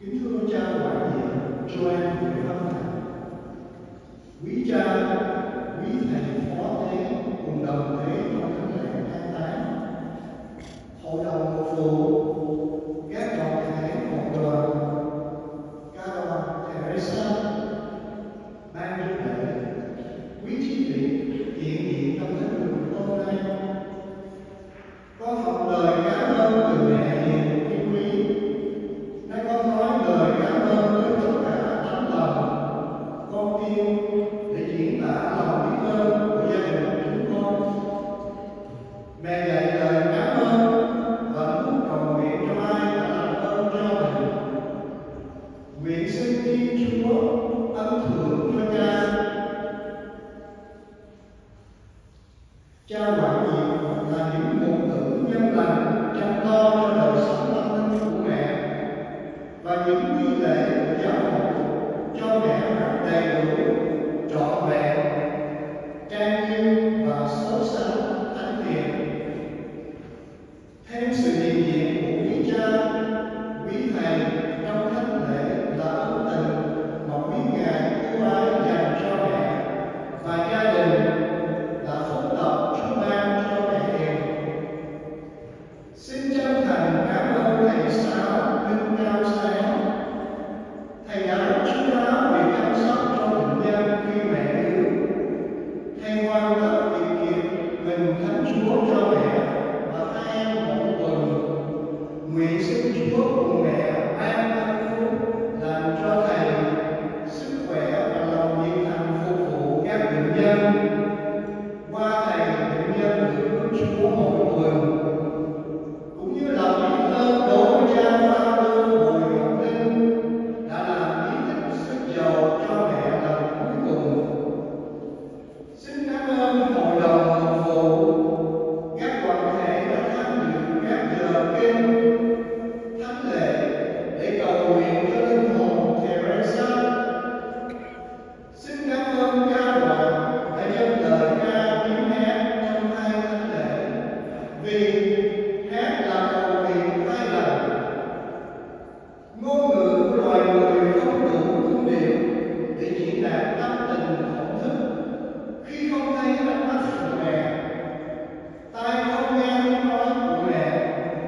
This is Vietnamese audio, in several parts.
Kính thưa cha quản nhiệm Joel Nguyễn Văn Thành, quý cha, quý thầy phó tế cùng đồng tế trong thánh lễ an táng, hội đồng mục vụ, các đoàn thể hội đoàn, ca đoàn Teresa, ban linh lễ, quý chi vị hiện diện trong thánh đường hôm nay. Con học lời cảm ơn từ mẹ hiền yêu quý. Nay con nói lời cảm ơn với tất cả tấm lòng con tim để diễn tả lòng biết ơn của gia đình chúng con. Mẹ dạy lời cảm ơn và muốn cầu nguyện cho ai đã làm ơn cho mình. Nguyện xin Thiên Chúa ân thưởng cho cha. Cha quản nhiệm là những ngôn ngữ nhân lành chăm lo cho đời sống tâm linh của mẹ, và những nghi lễ của giáo hội cho mẹ rất đầy đủ, trọn vẹn, trang nghiêm và xấu xánh thánh thiện. Thêm sự hiện diện của quý cha, quý thầy trong thánh lễ là ân tình mà quý ngài ưu ái dành cho mẹ và gia đình, là phúc lộc Chúa ban cho mẹ hiền. Xin chân thành cảm ơn thầy Sáu Minh Cao Sáng. Thầy đã rất chú đáo về chăm sóc cho bệnh nhân khi mẹ yếu. Thầy hoàn tất việc kiệt mình thánh Chúa cho mẹ và hai em mỗi tuần. Nguyện xin Chúa cùng mẹ ban hạnh phúc, làm cho thầy sức khỏe và lòng nhiệt thành phục vụ các bệnh nhân. Qua thầy, bệnh nhân được hướng Chúa mỗi tuần, cũng như lòng biết ơn đối với cha Phaolô Bùi Ngọc Linh đã làm bí tích sức giàu cho mẹ lần cuối cùng. Xin cảm ơn hội đồng mục vụ, các đoàn thể đã tham dự các giờ kinh thánh lễ để cầu nguyện cho linh hồn Teresa. Xin cảm ơn ca đoàn đã dâng lời ca tiếng hát trong hai thánh lễ, vì hát là cầu nguyện hai lần. Ngôn ngữ của loài người không đủ cung điệu để diễn đạt tâm tình thổn thức khi không thấy ánh mắt của mẹ, tai không nghe tiếng nói của mẹ,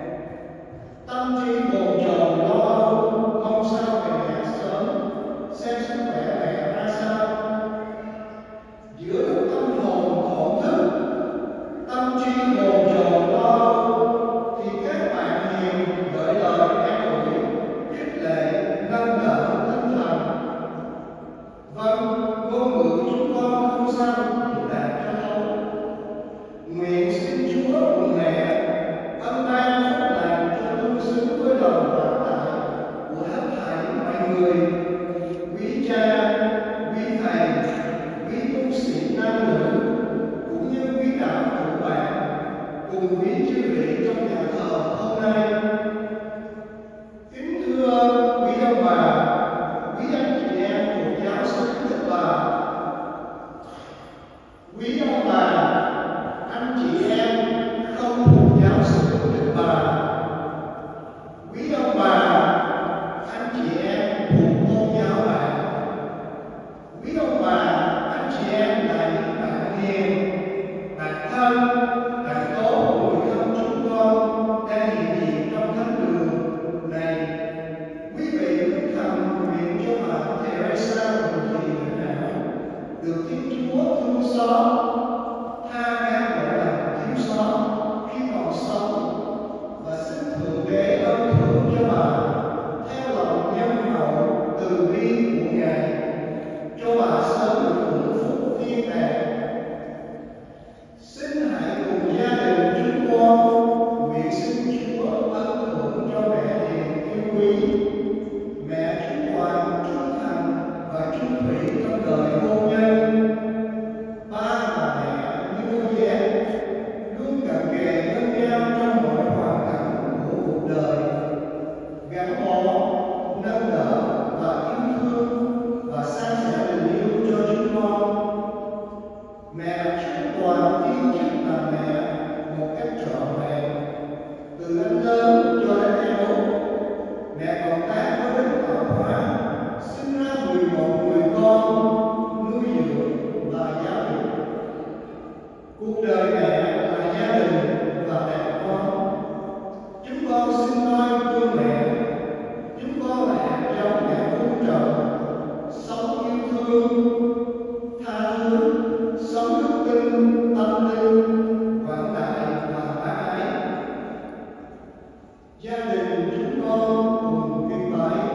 tâm trí bồn chồn lo âu mong sao về mẹ sớm, xem sức khỏe mẹ ra sao. Giữa lúc tâm hồn thổn thức, tâm trí bồn chồn lo âu, thì các bạn hiền gửi lời an ủi, khích lệ, nâng đỡ tinh thần. Vâng, ngôn ngữ chúng con không sao biểu đạt cho thấu. Nguyện xin Chúa cùng mẹ ân ban phúc lành cho tương xứng với con xin noi gương mẹ, chúng con là hạt giống mẹ vun trồng, sống yêu thương, tha thứ, sống đức tin, tâm linh, quảng đại và bác ái. Gia đình chúng con cùng kính bái.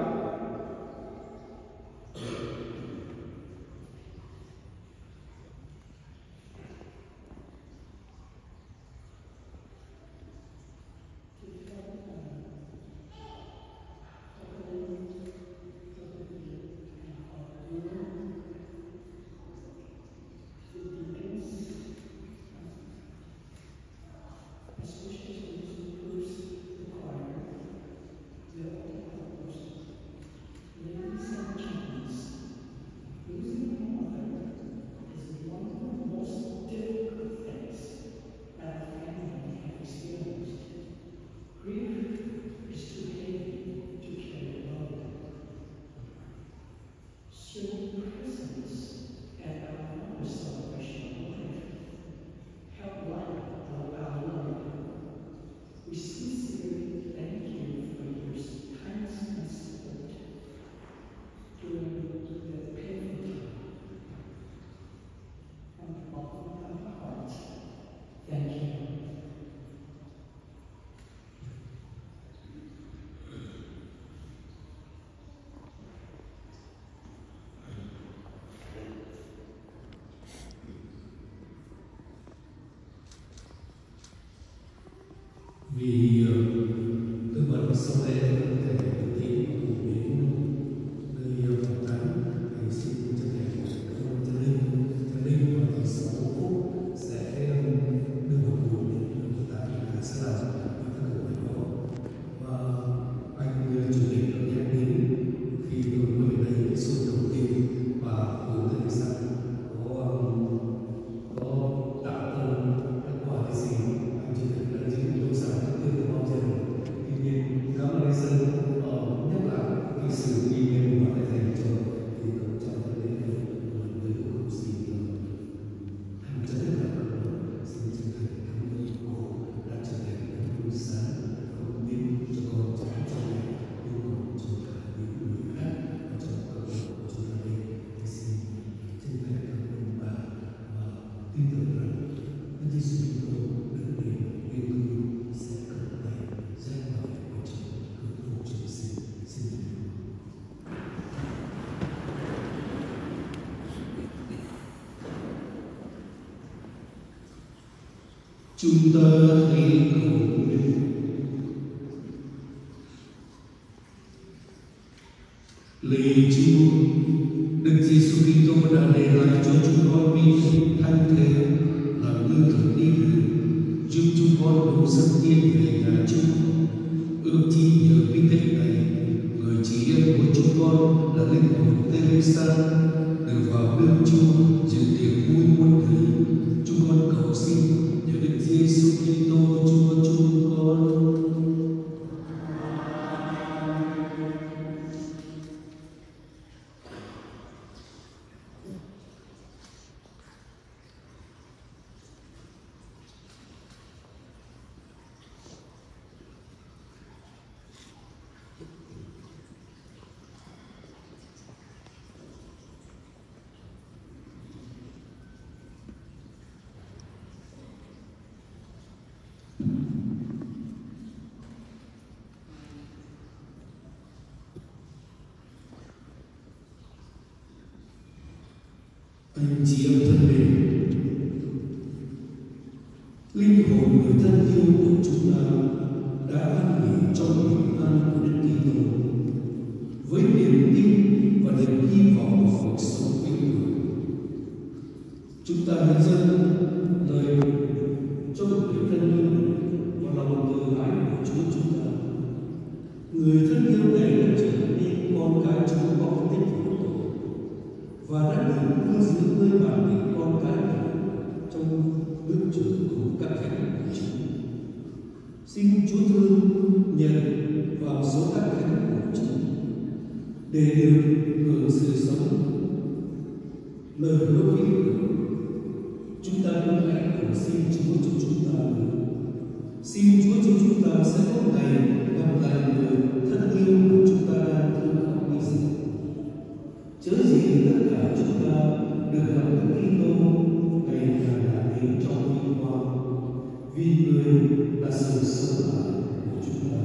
Vì tư vấn sau đây có thể thực hiện phổ biến nơi phòng thánh, thì xin chân thành cảm ơn Thánh Linh và thầy Sáu Phúc sẽ đưa vào cuộc để tại sẽ làm những cái câu hỏi đó. Và anh chủ tịch đã nhắc đến khi tôi mới đây cái số đầu tiên và hướng tới rằng có tạo ra kết quả cái gì anh chủ tịch đã chính tôi rằng tuy nhiên cảm ơn dân nhất là cái sự ghi nhận mà đã dành cho thì cũng cho tôi đến một người cũng xin anh rất là cảm ơn, xin chân thành cảm ơn cô đã trở thành một buổi sáng không biết cho con cháu cho mẹ nhưng còn cho cả những người khác và cho cộng đồng của chúng ta đây. Xin chân thành cảm ơn bà và tin tưởng rằng Đức Giêsu Kitô đến để yêu thương sẽ cất tay giác bảo vệ của chúng hướng phục chúng sinh. Xin chúng ta hãy cầu nguyện. Lạy Chúa, Đức Giêsu Kitô đã để lại cho chúng con bí tích thánh thể là lương thực đi đường, giúp chúng con đủ sức tiến về nhà Chúa. Ước chi nhờ bí tích này, người chị em của chúng con là linh hồn Teresa được vào nước Chúa dự tiệc vui muôn đời. Chúng con cầu xin nhờ Đức Giêsu Kitô Chúa chúng con. Anh chị em thân mến, linh hồn người thân yêu của chúng ta đã an nghỉ trong bình an của Đức Kitô với niềm tin và niềm hy vọng vào cuộc sống vĩnh cửu. Chúng ta hãy dâng lời cho người thân yêu và lòng từ ái của Chúa chúng ta. Người thân yêu này đã trở nên con cái Chúa có tích của tội và đã được nuôi dưỡng nơi bản tính con cái trong nước trường cùng các thánh của Chúa. Xin Chúa thương nhận vào số các thánh của Chúa để được hưởng sự sống lời hứa vĩnh cửu. Chúng ta hãy cầu xin Chúa cho chúng ta được Xin Chúa cho chúng ta sẽ có ngày gặp lại người thân yêu của chúng ta đang thương khóc hy sinh. Chớ gì tất cả chúng ta được gặp Đức Kitô ngày càng đạt đến trong vinh quang, vì người là sự sống lại của chúng ta.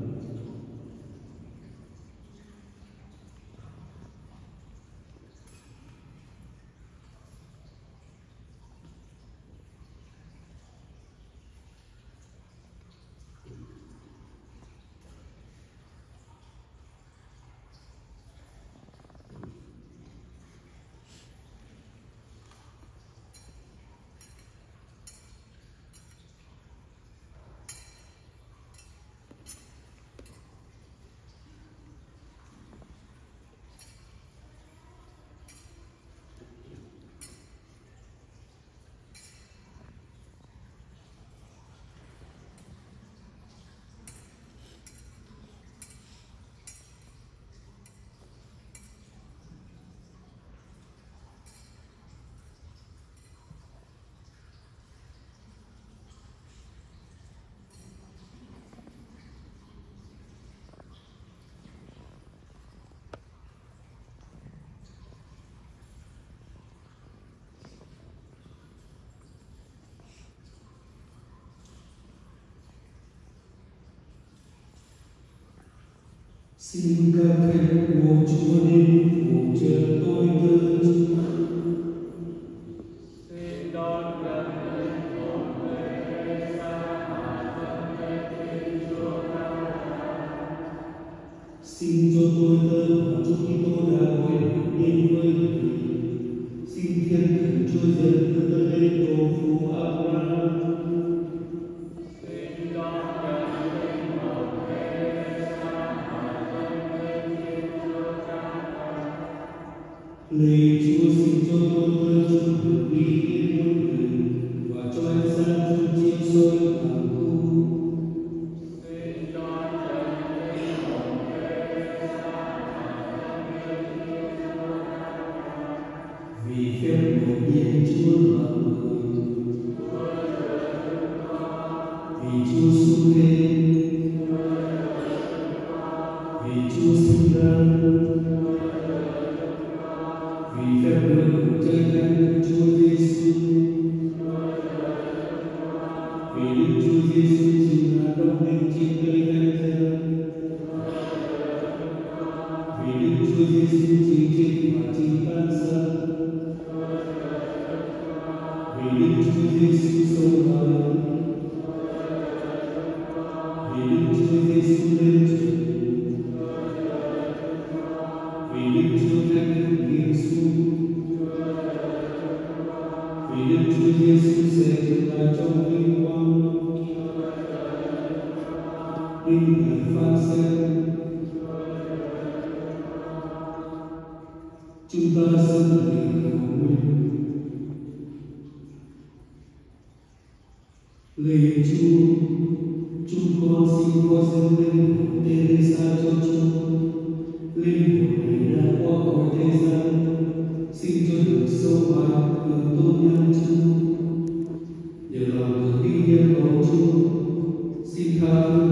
Xin các thánh của Chúa đến phụ trợ tôi tớ. Xin đón nhận linh hồn về xa mà thân lên Thiên Chúa cao cả. Xin cho tôi tớ và Chúa Kitô đã gọi đến với người. Xin thiên thần Chúa dân đưa tôi lên tổ phụ Abraham. Xin đón nhận linh hồn về xa mà thân lên Thiên Chúa cao cả. Lạy Chúa, xin cho tôi tớ chung được đi đến muôn người và cho ánh sáng chung chiếu soi hàng khu. Xin đón nhận linh hồn về xa mà thân lên Thiên Chúa cao cả. Vì phép ngộ nhiên Chúa là người, vì Chúa xuống thế, vì Chúa sinh ra, vì phép lửa của Chúa Thánh Chúa Giêsu, vì Đức Chúa Giêsu chịu ngàn đau đớn trên cây thánh giá, vì Đức Chúa Giêsu chịu chết và chịu tan xác, vì Đức Chúa Giêsu sống lại, vì Đức Chúa Giêsu lên trời, vì Đức Chúa Thánh Đức Giêsu, vì Đức Chúa Giêsu sẽ trở lại trong vinh quang, đến ngày phán xét. Chúng ta xin lạy cầu nguyện. Lạy Chúa, chúng con xin qua dâng linh hồn Teresa cho Chúa. Linh hồn này đã qua khỏi thế gian, xin cho được sâu mãi từ tôn nhân Chúa. Nhờ lòng từ bi nhân của Chúa, xin tha thứ